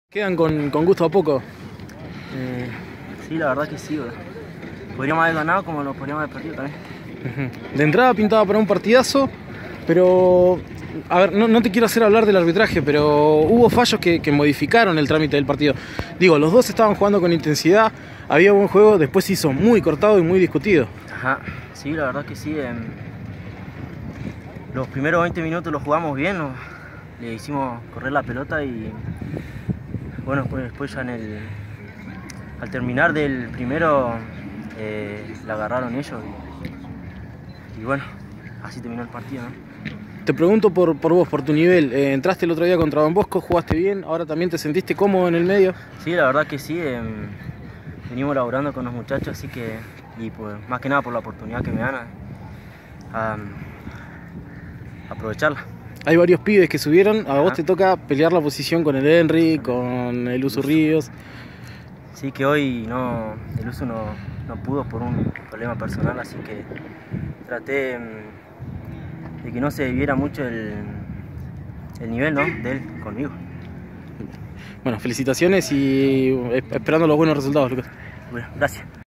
Quedan con gusto a poco. Sí, la verdad que sí, bro. Podríamos haber ganado como lo podríamos haber perdido también. De entrada pintaba para un partidazo, pero a ver, no te quiero hacer hablar del arbitraje, pero hubo fallos que modificaron el trámite del partido. Digo, los dos estaban jugando con intensidad, había buen juego, después se hizo muy cortado y muy discutido. Ajá, sí, la verdad que sí. Los primeros 20 minutos los jugamos bien, le hicimos correr la pelota y bueno, pues después ya al terminar del primero la agarraron ellos y bueno, así terminó el partido, ¿no? Te pregunto por vos, por tu nivel. Entraste el otro día contra Don Bosco, jugaste bien, ahora también te sentiste cómodo en el medio. Sí, la verdad que sí. Venimos laburando con los muchachos, así que, y pues más que nada por la oportunidad que me dan, aprovecharla. Hay varios pibes que subieron, a vos Ajá. te toca pelear la posición con el Henry, con el Uso Ríos. Sí, que hoy el Uso no pudo por un problema personal, así que traté de que no se viera mucho el nivel, ¿no?, de él conmigo. Bueno, felicitaciones y esperando los buenos resultados, Lucas. Bueno, gracias.